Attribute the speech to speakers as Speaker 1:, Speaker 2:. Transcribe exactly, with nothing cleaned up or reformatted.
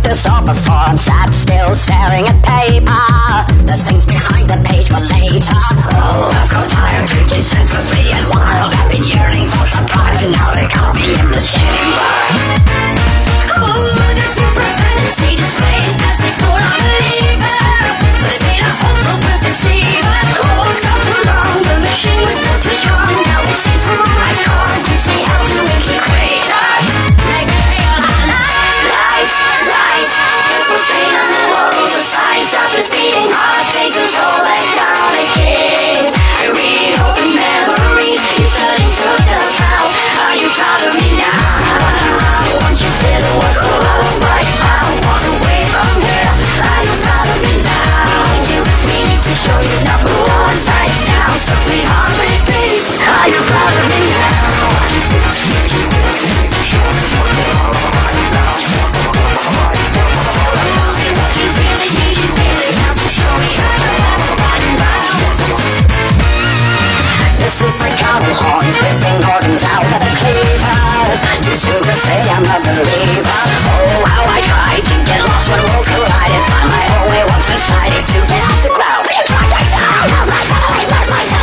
Speaker 1: this all before. I'm sat still staring at paper. There's things behind the page for later. Oh, I've got tired drinking senselessly and wild. I've been yearning for surprise, and now they got me in this chamber. Oh, this new profanity displayed as they put on a lever. So they made a hole for the deceiver. Cold's got too long, the machine was built too strong. Now it seems from my car teach me how to integrate us. Make me feel alive. Lies, lies, people's pain on the walls. The size of this beating heart takes us all back down again. I reopen memories. You studied took the vow. Are you proud of me now? I want you out, I want you better. What go out right now? Walk away from here. Are you proud of me now? You, we need to show you number one side down. So we on repeat. Are you proud of me now? The secret cattle horns ripping organs out of the cleavers. Too soon to say I'm a believer. Oh, how I tried to get lost when worlds collided. Find my own way once decided to get off the ground. But you tried right down. How's my family? Where's my family?